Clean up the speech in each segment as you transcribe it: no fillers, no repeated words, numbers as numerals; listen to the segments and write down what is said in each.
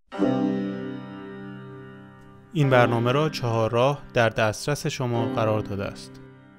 این برنامه را چهار راه در دسترس شما قرار داده است.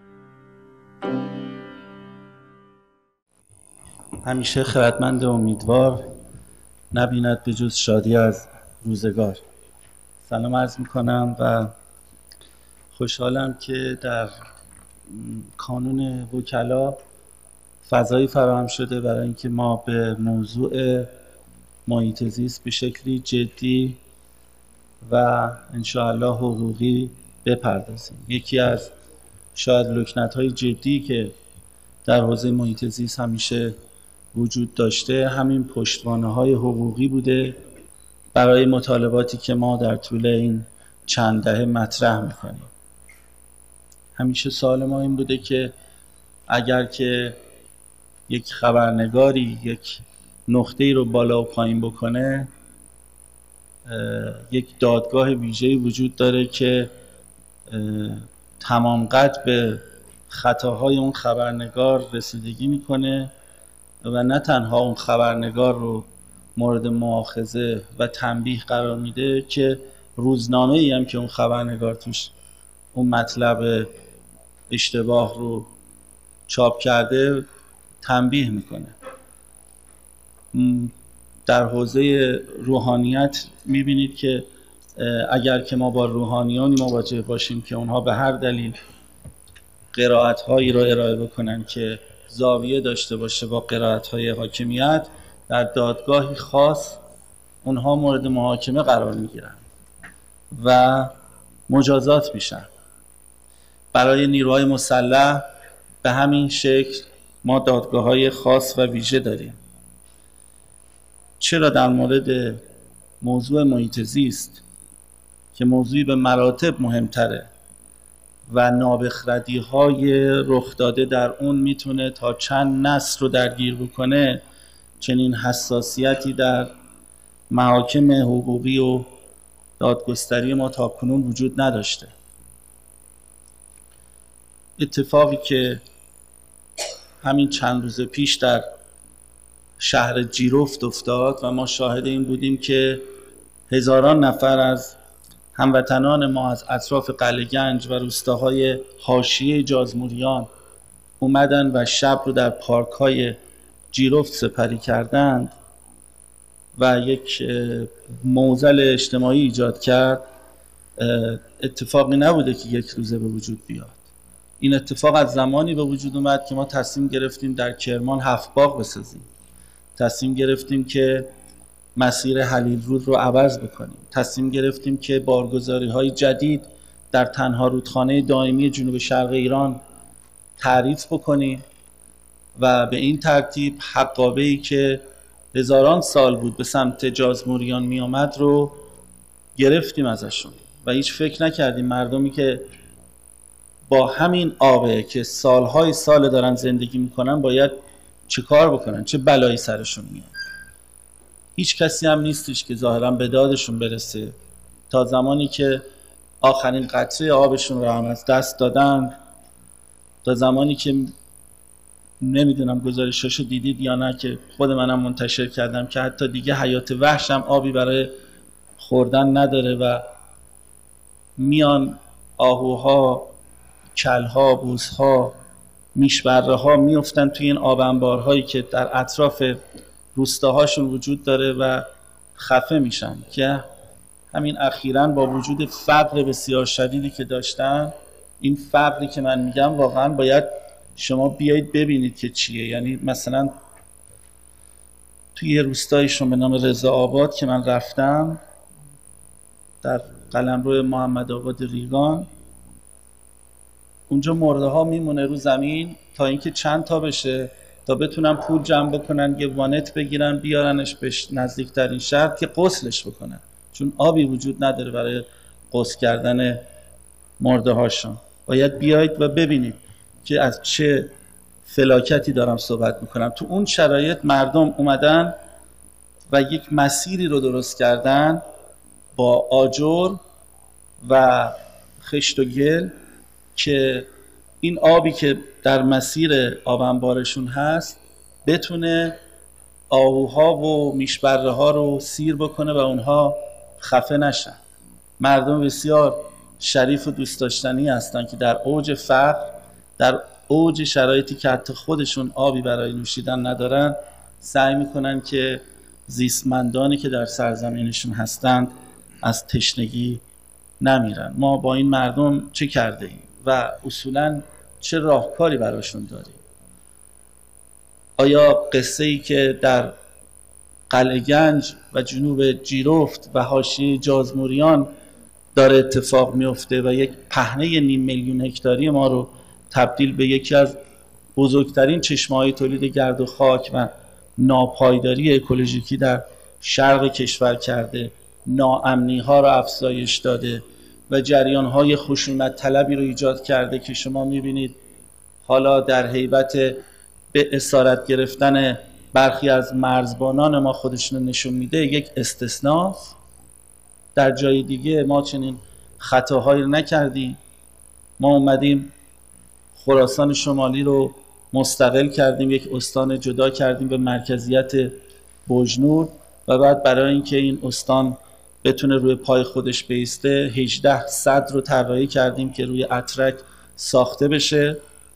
همیشه خردمند و امیدوار، نبیند به جز شادی از روزگار. سلام عرض میکنم و خوشحالم که در کانون وکلا فضایی فراهم شده برای اینکه ما به موضوع محیط زیست به شکلی جدی و انشاءالله حقوقی بپردازیم. یکی از شاید لکنت‌های جدی که در حوزه محیط زیست همیشه وجود داشته همین پشتوانه‌های حقوقی بوده برای مطالباتی که ما در طول این چند دهه مطرح می‌کنیم. همیشه سوال ما این بوده که اگر که یک خبرنگاری یک نقطه‌ای رو بالا و پایین بکنه، یک دادگاه ویژه‌ای وجود داره که تمام قد به خطاهای اون خبرنگار رسیدگی میکنه و نه تنها اون خبرنگار رو مورد مؤاخذه و تنبیه قرار میده که روزنامه‌ای هم که اون خبرنگار توش اون مطلب اشتباه رو چاپ کرده تنبیه میکنه. در حوزه روحانیت میبینید که اگر که ما با روحانیانی مواجه باشیم که اونها به هر دلیل قرائت‌هایی رو ارائه بکنن که زاویه داشته باشه با قرائت‌های حاکمیت، در دادگاهی خاص اونها مورد محاکمه قرار میگیرن و مجازات میشن. برای نیروهای مسلح به همین شکل ما دادگاه‌های خاص و ویژه داریم. چرا در مورد موضوع محیط زیست که موضوعی به مراتب مهمتره و نابخردی‌های رخ داده در اون میتونه تا چند نسل رو درگیر بکنه، چنین حساسیتی در محاکم حقوقی و دادگستری ما تاکنون وجود نداشته؟ اتفاقی که همین چند روز پیش در شهر جیرفت افتاد و ما شاهد این بودیم که هزاران نفر از هموطنان ما از اطراف قلعه گنج و روستاهای حاشیه جازموریان اومدن و شب رو در پارک‌های جیرفت سپری کردند و یک معضل اجتماعی ایجاد کرد. اتفاقی نبوده که یک روزه به وجود بیاد. این اتفاق از زمانی به وجود اومد که ما تصمیم گرفتیم در کرمان 7 باغ بسازیم. تصمیم گرفتیم که مسیر حلیل رود رو عوض بکنیم. تصمیم گرفتیم که بارگذاری‌های جدید در تنها رودخانه دائمی جنوب شرق ایران تعریف بکنیم و به این ترتیب حقابه‌ای که هزاران سال بود به سمت جازموریان می آمد رو گرفتیم ازشون و هیچ فکر نکردیم مردمی که با همین آبه که سالهای سال دارن زندگی میکنن باید چه کار بکنن، چه بلایی سرشون میاد. هیچ کسی هم نیستش که ظاهرا به دادشون برسه. تا زمانی که آخرین قطره آبشون رو هم از دست دادن، تا زمانی که نمیدونم گزارشاشو دیدید یا نه که خود منم منتشر کردم که حتی دیگه حیات وحش هم آبی برای خوردن نداره و میان آهوها، کلها، بوزها، میشبره ها میفتن توی این آب انبارهایی که در اطراف روستاهاشون وجود داره و خفه میشن که همین اخیراً با وجود فقر بسیار شدیدی که داشتن، این فقری که من میگم واقعاً باید شما بیایید ببینید که چیه. یعنی مثلا توی یه روستایشون به نام رضا آباد که من رفتم در قلمرو محمد آباد ریگان، اونجا مرده ها میمونه رو زمین تا اینکه چند تا بشه تا بتونن پول جمع بکنن یه وانت بگیرن بیارنش به نزدیکترین شهر که غسلش بکنن، چون آبی وجود نداره برای غسل کردن مرده هاشون. باید بیایید و ببینید که از چه فلاکتی دارم صحبت میکنم. تو اون شرایط مردم اومدن و یک مسیری رو درست کردن با آجر و خشت و گل که این آبی که در مسیر آب انبارشون هست بتونه آهوها و میشبره ها رو سیر بکنه و اونها خفه نشن. مردم بسیار شریف و دوست داشتنی هستن که در اوج فقر، در اوج شرایطی که حتی خودشون آبی برای نوشیدن ندارن، سعی میکنن که زیستمندانی که در سرزمینشون هستند از تشنگی نمیرن. ما با این مردم چه کرده ایم و اصولاً چه راهکاری براشون داریم؟ آیا قصه ای که در قلعه گنج و جنوب جیرفت و حاشیه جازموریان داره اتفاق میفته و یک پهنه 500,000 هکتاری ما رو تبدیل به یکی از بزرگترین چشمه‌های تولید گرد و خاک و ناپایداری اکولوژیکی در شرق کشور کرده، ناامنی ها رو افزایش داده و جریان های خشونت طلبی رو ایجاد کرده که شما میبینید حالا در هیبت به اسارت گرفتن برخی از مرزبانان ما خودشون نشون میده یک استثناست. در جای دیگه ما چنین خطاهایی رو نکردیم. ما اومدیم خراسان شمالی رو مستقل کردیم، یک استان جدا کردیم به مرکزیت بوجنور و بعد برای اینکه این استان بتونه روی پای خودش بایسته 18 سد رو طراحی کردیم که روی اترک ساخته بشه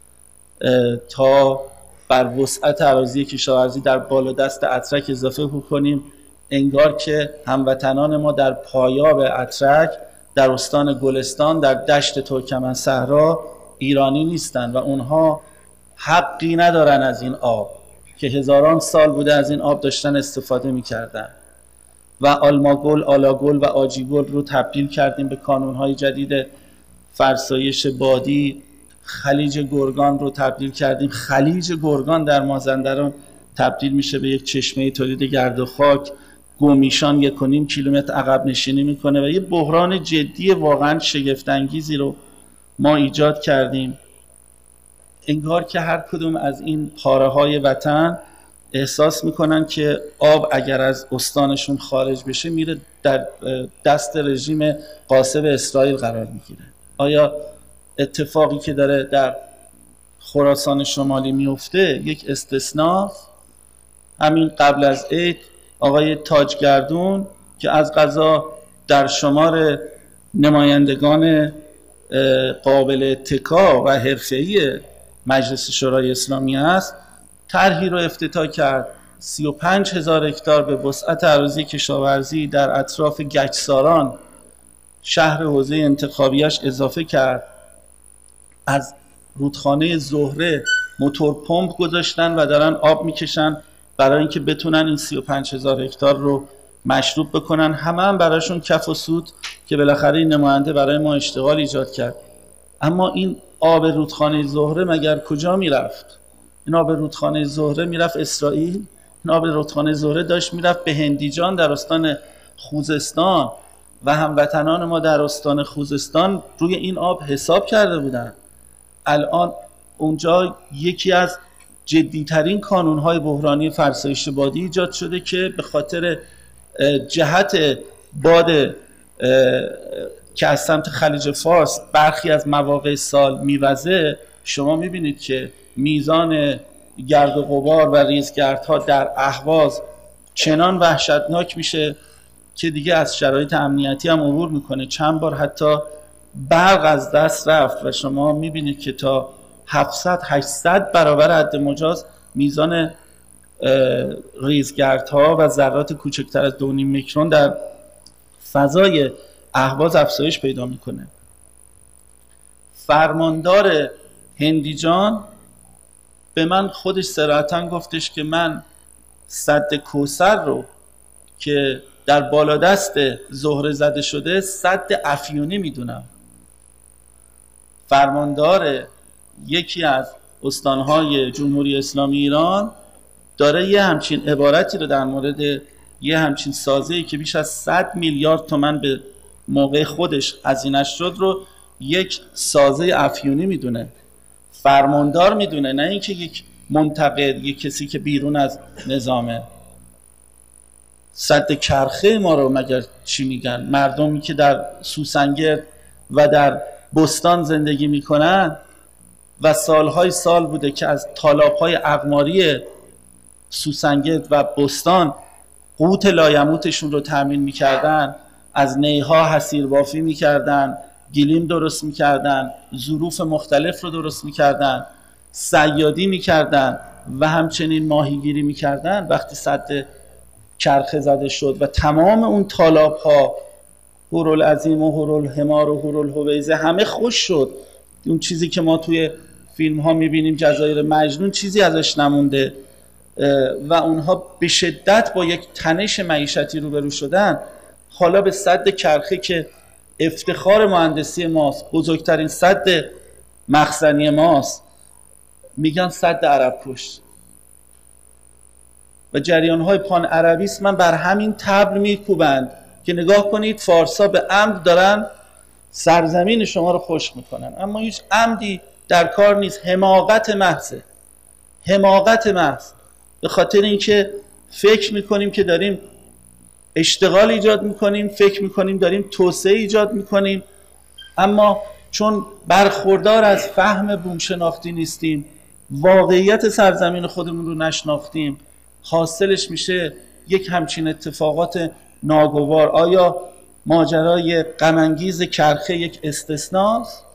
تا بر وسعت اراضی کشاورزی در بالادست اترک اضافه کنیم. انگار که هموطنان ما در پایاب اترک در استان گلستان در دشت ترکمن صحرا ایرانی نیستن و اونها حقی ندارن از این آب که هزاران سال بوده از این آب داشتن استفاده میکردن. و آلماگل، آلاگل و آجیگل رو تبدیل کردیم به کانونهای جدید فرسایش بادی. خلیج گرگان رو تبدیل کردیم، خلیج گرگان در مازندران تبدیل میشه به یک چشمه تولید گرد و خاک. گومیشان 1.5 کیلومتر عقب نشینی میکنه و یه بحران جدی واقعا شگفت انگیزی رو ما ایجاد کردیم. انگار که هر کدوم از این پاره های وطن احساس میکنن که آب اگر از استانشون خارج بشه میره در دست رژیم غاصب اسرائیل قرار میگیره. آیا اتفاقی که داره در خراسان شمالی میفته یک استثناست؟ همین قبل از عید آقای تاجگردون که از قضا در شمار نمایندگان قابل اتکا و حرفه‌ای مجلس شورای اسلامی است، طرحی رو افتتاح کرد 35,000 هکتار به وسعت اراضی کشاورزی در اطراف گچساران شهر حوزه انتخابیش اضافه کرد. از رودخانه زهره موتور پمپ گذاشتن و دارن آب میکشن برای اینکه بتونن این 35,000 هکتار رو مشروب بکنن. همه هم براشون کف و سود که بالاخره این نماینده برای ما اشتغال ایجاد کرد. اما این آب رودخانه زهره مگر کجا میرفت؟ این آب رودخانه زهره میرفت اسرائیل. این آب رودخانه زهره داشت میرفت به هندیجان در استان خوزستان و هموطنان ما در استان خوزستان روی این آب حساب کرده بودن. الان اونجا یکی از جدیترین کانونهای بحرانی فرسایش بادی ایجاد شده که به خاطر جهت باد که از سمت خلیج فارس برخی از مواقع سال میوزه. شما میبینید که میزان گرد و غبار و ریزگردها در اهواز چنان وحشتناک میشه که دیگه از شرایط امنیتی هم عبور میکنه. چند بار حتی برق از دست رفت و شما میبینید که تا 700-800 برابر حد مجاز میزان ریزگردها و ذرات کوچکتر از 2.5 میکرون در فضای اهواز افزایش پیدا میکنه. فرماندار هندیجان به من خودش صراحتاً گفتش که من سد کوثر رو که در بالادست زهره زده شده سد افیونی میدونم. فرماندار یکی از استانهای جمهوری اسلامی ایران داره یه همچین عبارتی رو در مورد یه همچین سازه‌ای که بیش از 100 میلیارد تومان به موقع خودش هزینه‌اش شد رو یک سازه افیونی میدونه. فرماندار میدونه، نه اینکه یک منتقد، یک کسی که بیرون از نظامه. سد کرخه ما رو مگر چی میگن؟ مردمی که در سوسنگرد و در بستان زندگی میکنن و سالهای سال بوده که از تالاب‌های اقماری سوسنگت و بستان قوت لایموتشون رو تامین میکردن، از نیها حصیر بافی میکردن، گلیم درست میکردن، ظروف مختلف رو درست میکردن، صیادی میکردن و همچنین ماهیگیری میکردن. وقتی سد کرخه زده شد و تمام اون تالاب ها، هورالعظیم و هورالحمار و هورالهویزه، همه خوش شد. اون چیزی که ما توی فیلم ها میبینیم جزایر مجنون، چیزی ازش نمونده و اونها به شدت با یک تنش معیشتی روبرو شدن. حالا به سد کرخه که افتخار مهندسی ماست، بزرگترین سد مخزنی ماست، میگن سد عرب کش. و جریان‌های پان عربیسم من بر همین طبل میکوبند که نگاه کنید فارسا به عمد دارن سرزمین شما رو خشک میکنن، اما هیچ عمدی در کار نیست. حماقت محض، حماقت محض، به خاطر اینکه فکر میکنیم که داریم اشتغال ایجاد میکنیم، فکر میکنیم داریم توسعه ایجاد میکنیم، اما چون برخوردار از فهم بوم شناختی نیستیم، واقعیت سرزمین خودمون رو نشناختیم، حاصلش میشه یک همچین اتفاقات ناگوار. آیا ماجرای غم‌انگیز کرخه یک استثناست؟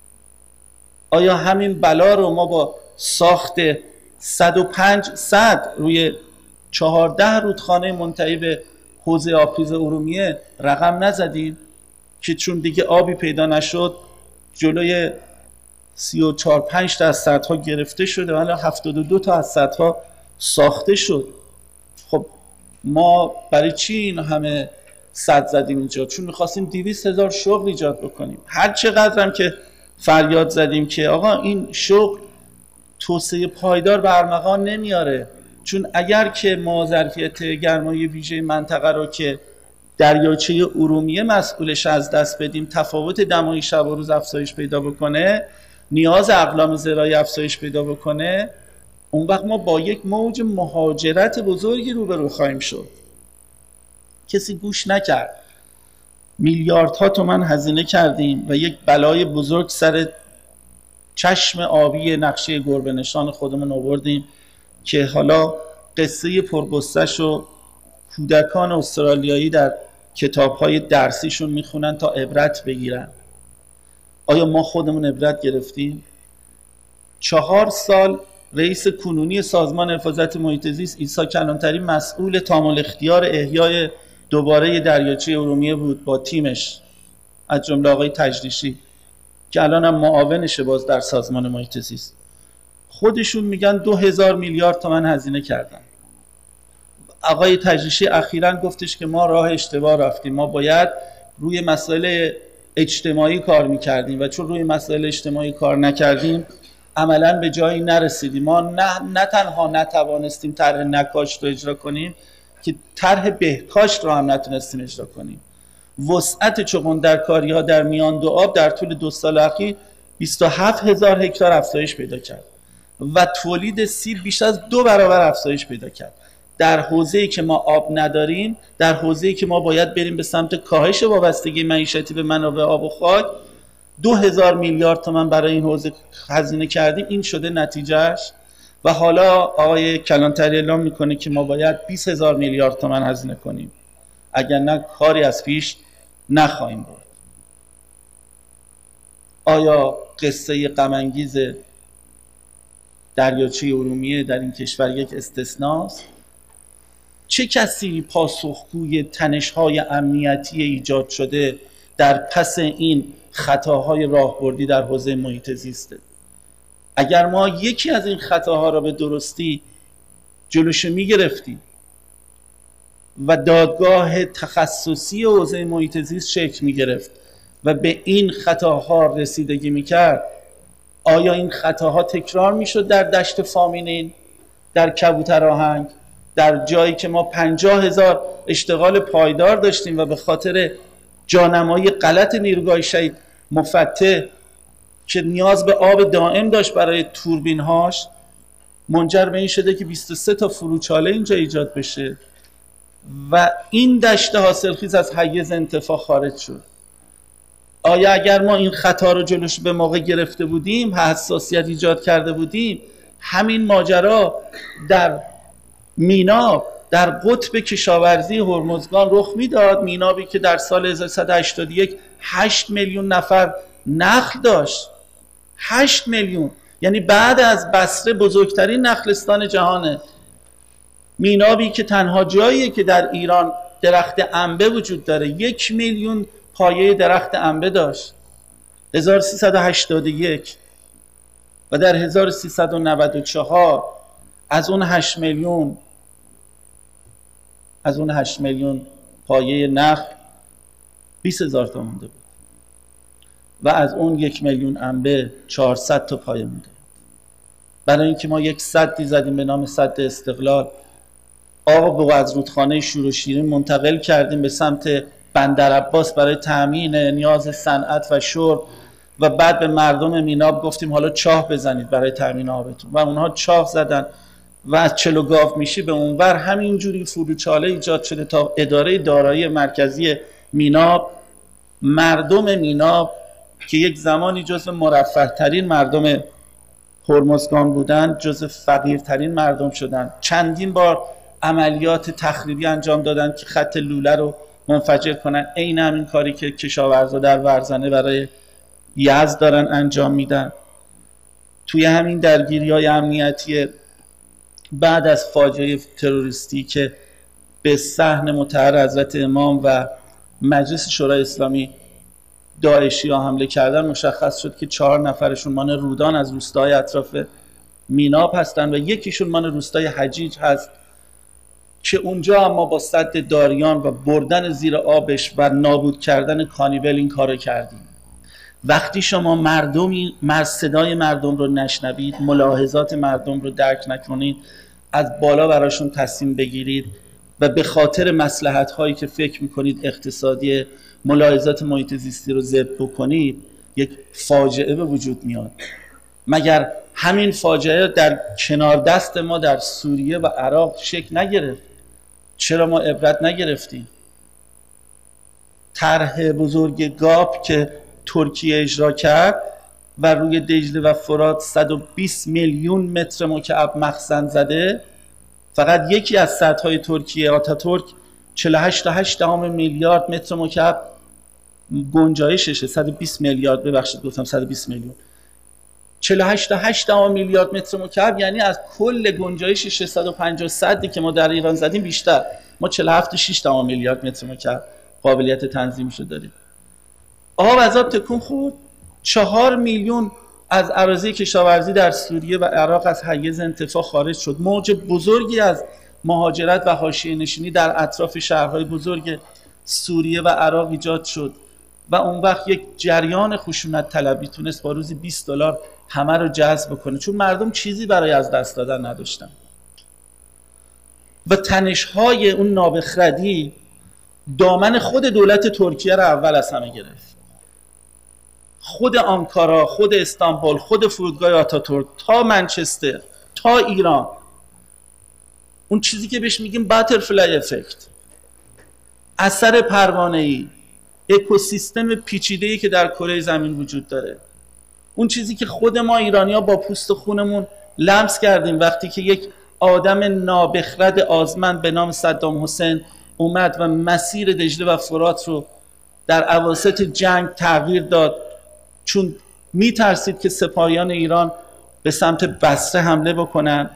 آیا همین بلا رو ما با ساخت 105 سد روی 14 رودخانه منتهی به حوضه آبخیز ارومیه رقم نزدیم که چون دیگه آبی پیدا نشد جلوی 34-5 تا از سدها گرفته شده و حالا 72 تا از سدها ساخته شد؟ خب ما برای چی این همه سد زدیم اینجا؟ چون می‌خواستیم 200,000 شغل ایجاد بکنیم. هر چقدر هم که فریاد زدیم که آقا این شغل توسعه پایدار به ارمغان نمیاره، چون اگر که ما ظرفیت گرمای ویژه منطقه رو که دریاچه ارومیه مسئولش از دست بدیم، تفاوت دمای شب و روز افزایش پیدا بکنه، نیاز اقلام زراعی افزایش پیدا بکنه، اون وقت ما با یک موج مهاجرت بزرگی روبرو خواهیم شد. کسی گوش نکرد. میلیاردها تومان هزینه کردیم و یک بلای بزرگ سر چشم آبی نقشه گربه نشان خودمون آوردیم که حالا قصه پرگستش و کودکان استرالیایی در کتاب‌های درسیشون میخونن تا عبرت بگیرن. آیا ما خودمون عبرت گرفتیم؟ 4 سال رئیس کنونی سازمان حفاظت محیط زیست عیسی کلانتری مسئول تامل اختیار احیای دوباره دریاچه ارومیه بود با تیمش، از جمله آقای تجریشی که الان هم معاونشه باز در سازمان محیط زیست. خودشون میگن 2000 میلیارد تومان هزینه کردن. آقای تجریشی اخیراً گفتش که ما راه اشتباه رفتیم، ما باید روی مسائل اجتماعی کار میکردیم و چون روی مسائل اجتماعی کار نکردیم عملاً به جایی نرسیدیم. ما نه تنها نتوانستیم طرح نکاشت رو اجرا کنیم که طرح بهکاشت رو هم نتونستیم اجرا کنیم. وسعت چغندرکاری‌ها در میان دو آب در طول 2 سال اخیر 27,000 هکتار افزایش پیدا کرد و تولید سیب بیش از 2 برابر افزایش پیدا کرد. در حوزه‌ای که ما آب نداریم، در حوزه‌ای که ما باید بریم به سمت کاهش وابستگی معیشتی به منابع آب و خاک، 2000 میلیارد تومان برای این حوزه هزینه کردیم. این شده نتیجهش. و حالا آقای کلانتری اعلام میکنه که ما باید 20,000 میلیارد تومان هزینه کنیم، اگر نه کاری از پیش نخواهیم برد. آیا قصه غم‌انگیز دریاچه ارومیه در این کشور یک استثناست؟ چه کسی پاسخگوی تنش‌های امنیتی ایجاد شده در پس این خطاهای راهبردی در حوزه محیط زیسته؟ اگر ما یکی از این خطاها را به درستی جلوشو میگرفتیم و دادگاه تخصصی حوزه محیط زیست شکل میگرفت و به این خطاها رسیدگی میکرد، آیا این خطاها تکرار میشد در دشت فامینین، در کبوترآهنگ، در جایی که ما 50,000 اشتغال پایدار داشتیم و به خاطر جانمایی غلط نیروگاه شهید مفتح که نیاز به آب دائم داشت برای توربین‌هاش، منجر به این شده که 23 تا فروچاله اینجا ایجاد بشه و این دشت حاصلخیز از حیز انتفاع خارج شد. آیا اگر ما این خطا رو جلوش به موقع گرفته بودیم، حساسیت ایجاد کرده بودیم، همین ماجرا در میناب در قطب کشاورزی هرمزگان رخ میداد، مینابی که در سال 1181 8 میلیون نفر نخل داشت. 8 میلیون، یعنی بعد از بصره بزرگترین نخلستان جهانه. مینابی که تنها جاییه که در ایران درخت انبه وجود داره، 1 میلیون پایه درخت انبه داشت 1381 و در 1394 از اون 8 میلیون پایه نخل 20,000 تا مونده بود و از اون 1 میلیون انبه 400 تا پایه مونده. برای اینکه ما یک سدی زدیم به نام سد استقلال، آب رو از رودخانه شور و شیرین منتقل کردیم به سمت بندرعباس برای تامین نیاز صنعت و شرب و بعد به مردم میناب گفتیم حالا چاه بزنید برای تامین آبتون و اونها چاه زدن و از چلو گاو میشی به اونور همینجوری فروچاله ایجاد شده تا اداره دارایی مرکزی میناب. مردم میناب که یک زمانی جزو مرفه ترین مردم هرمزگان بودن جزو فقیرترین مردم شدن. چندین بار عملیات تخریبی انجام دادن که خط لوله رو منفجر کنن، عین همین کاری که کشاورزا در ورزنه برای یزد دارن انجام میدن. توی همین درگیری‌های امنیتی بعد از فاجعه تروریستی که به صحن مطهر حضرت امام و مجلس شورای اسلامی داعشی ها حمله کردن، مشخص شد که 4 نفرشون مان رودان از روستاهای اطراف میناب هستن و یکیشون مان روستای حجیج هست که اونجا اما با سد داریان و بردن زیر آبش و نابود کردن کانیبل این کارو کردیم. وقتی شما صدای مردم رو نشنوید، ملاحظات مردم رو درک نکنید، از بالا براشون تصمیم بگیرید و به خاطر مصلحت هایی که فکر میکنید اقتصادی ملاحظات محیط زیستی رو ذبح بکنید، یک فاجعه به وجود میاد. مگر همین فاجعه در کنار دست ما در سوریه و عراق شکل نگرفت؟ چرا ما عبرت نگرفتیم؟ طرح بزرگ گاپ که ترکیه اجرا کرد و روی دجله و فرات 120 میلیون متر مکعب مخزن زده، فقط یکی از سدهای ترکیه آتاتورک 48.8 میلیارد متر مکعب گنجایششه. 120 میلیارد، ببخشید گفتم 120 میلیون. 48.8 میلیارد متر مکعب یعنی از کل گنجایش 650 سدی که ما در ایران زدیم بیشتر. ما 47.6 میلیارد متر مکعب قابلیت تنظیمشو داریم. آب از آب تکون خورد. 4 میلیون از اراضی کشاورزی در سوریه و عراق از حیز انتفاع خارج شد. موج بزرگی از مهاجرت و حاشیه نشینی در اطراف شهرهای بزرگ سوریه و عراق ایجاد شد و اون وقت یک جریان خشونت طلبی تونست با روزی $20 همه رو جذب کنه، چون مردم چیزی برای از دست دادن نداشتن. و تنش‌های اون نابخردی دامن خود دولت ترکیه رو اول از همه گرفت. خود آنکارا، خود استانبول، خود فرودگاه آتاتورک تا منچستر تا ایران، اون چیزی که بهش میگیم باترفلای افکت، اثر پروانه‌ای، اکوسیستم پیچیده‌ای که در کره زمین وجود داره، اون چیزی که خود ما ایرانی‌ها با پوست و خونمون لمس کردیم وقتی که یک آدم نابخرد آزمند به نام صدام حسین اومد و مسیر دجله و فرات رو در اواسط جنگ تغییر داد، چون میترسید که سپاهیان ایران به سمت بصره حمله بکنن،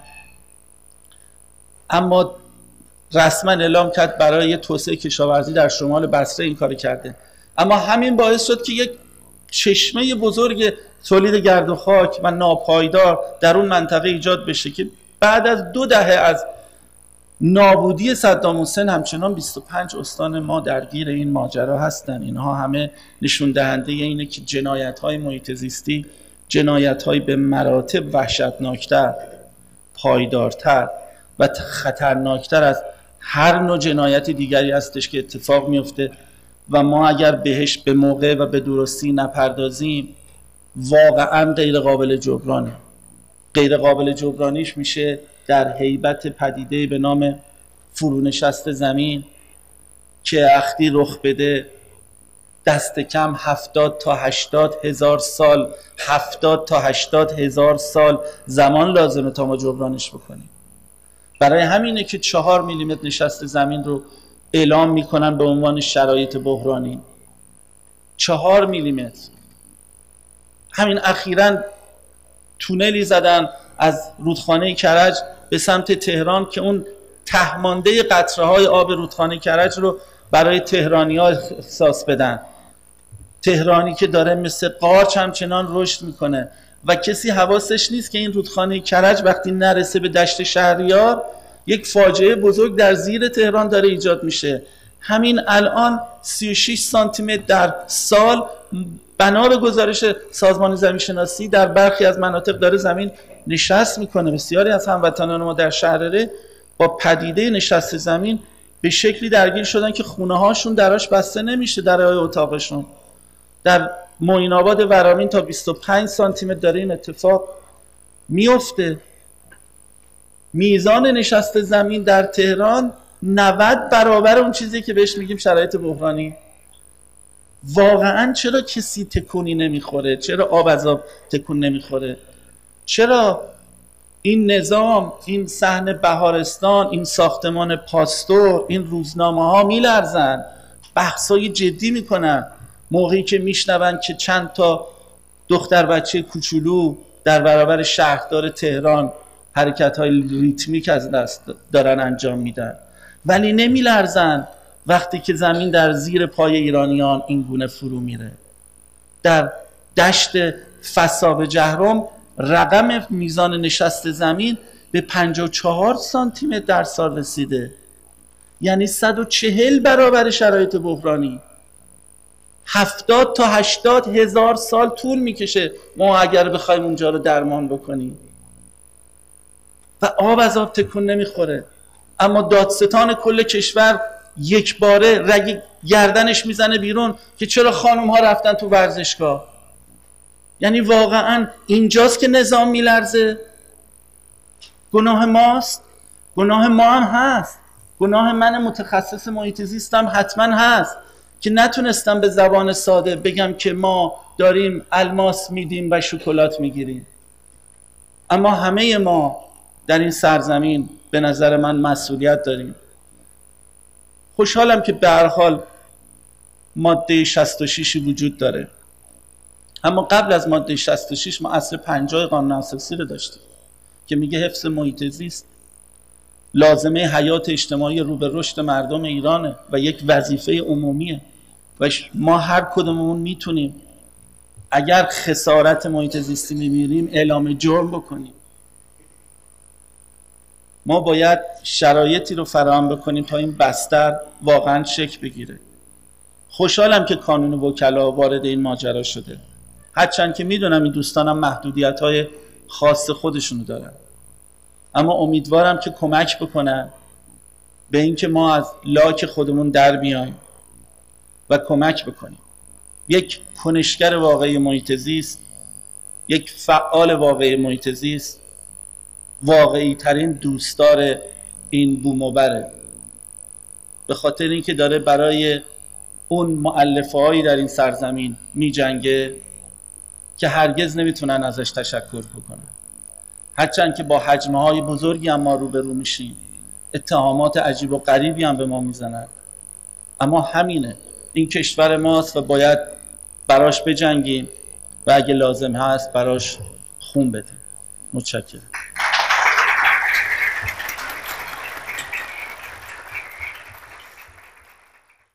اما رسما اعلام کرد برای توسعه کشاورزی در شمال بصره این کار کرده. اما همین باعث شد که یک چشمه بزرگ تولید گرد و خاک و ناپایدار در اون منطقه ایجاد بشه که بعد از 2 دهه از نابودی صدام حسین همچنان 25 استان ما درگیر این ماجرا هستن. اینها همه نشون دهنده اینه که جنایت‌های محیط زیستی جنایت‌های به مراتب وحشتناکتر، پایدارتر و خطرناکتر از هر نوع جنایت دیگری هستش که اتفاق میفته و ما اگر بهش به موقع و به درستی نپردازیم واقعا غیر قابل جبرانه. غیر قابل جبرانیش میشه در هیبت پدیده به نام فرونشست زمین که وقتی رخ بده دست کم 70 تا 80 هزار سال 70 تا 80 هزار سال زمان لازمه تا ما جبرانش بکنیم. برای همینه که 4 میلیمتر نشست زمین رو اعلام میکنن به عنوان شرایط بحرانی. 4 میلیمتر. همین اخیراً تونلی زدن از رودخانه کرج به سمت تهران که اون تهمانده قطره‌های آب رودخانه کرج رو برای تهرانی‌ها اختصاص بدن. تهرانی که داره مثل قارچ همچنان رشد میکنه و کسی حواسش نیست که این رودخانه کرج وقتی نرسه به دشت شهریار یک فاجعه بزرگ در زیر تهران داره ایجاد میشه. همین الان 36 سانتی متر در سال بنا به گزارش سازمان زمین شناسی در برخی از مناطق داره زمین نشست میکنه. بسیاری از هموطنان ما در شهرره با پدیده نشست زمین به شکلی درگیر شدن که خونه هاشون دراش بسته نمیشه، درهای اتاقشون. در معین آباد ورامین تا 25 سانتی متر داره این اتفاق میفته. میزان نشست زمین در تهران 90 برابر اون چیزی که بهش میگیم شرایط بحرانی. واقعا چرا کسی تکونی نمیخوره؟ چرا آب از آب تکون نمیخوره؟ چرا این نظام، این صحن بهارستان، این ساختمان پاستور، این روزنامه ها میلرزن، بحثای جدی میکنن موقعی که میشنون که چند تا دختر بچه کوچولو در برابر شهردار تهران حرکت‌های ریتمیک از دست دارن انجام میدن، ولی نمیلرزن وقتی که زمین در زیر پای ایرانیان این گونه فرو میره. در دشت فساب جهرم رقم میزان نشست زمین به 54 سانتی متر در سال رسیده، یعنی 140 برابر شرایط بحرانی. 70 تا 80 هزار سال طول میکشه ما اگر بخوایم اونجا رو درمان بکنیم و آب از آب تکون نمیخوره. اما دادستان کل کشور یک باره رگ گردنش میزنه بیرون که چرا خانم ها رفتن تو ورزشگاه. یعنی واقعا اینجاست که نظام میلرزه. گناه ماست، گناه ما هم هست، گناه من متخصص محیط زیستم حتما هست که نتونستم به زبان ساده بگم که ما داریم الماس میدیم و شکلات میگیریم. اما همه ما در این سرزمین به نظر من مسئولیت داریم. خوشحالم که به هر حال ماده 66 وجود داره، اما قبل از ماده 66 ما اصل 50 قانون اساسی رو داشتیم که میگه حفظ محیط زیست لازمه حیات اجتماعی رو به رشد مردم ایرانه و یک وظیفه عمومیه و ما هر کدوممون میتونیم اگر خسارت محیط زیستی میبینیم اعلام جرم بکنیم. ما باید شرایطی رو فراهم بکنیم تا این بستر واقعا شکل بگیره. خوشحالم که کانون وکلا وارد این ماجرا شده، هرچند که میدونم این دوستانم محدودیت‌های خاص خودشونو دارن، اما امیدوارم که کمک بکنن به اینکه ما از لاک خودمون در بیایم و کمک بکنیم. یک کنشگر واقعی محیط زیست، یک فعال واقعی محیط زیست، واقعی ترین دوستدار این بوم و بره، به خاطر اینکه داره برای اون مؤلفه‌هایی در این سرزمین میجنگه که هرگز نمیتونن ازش تشکر بکنن. هرچند که با حجم‌های بزرگی هم ما روبرو میشیم، اتهامات عجیب و غریبی هم به ما میزنن، اما همینه، این کشور ماست و باید براش بجنگیم و اگه لازم هست براش خون بدیم. متشکرم.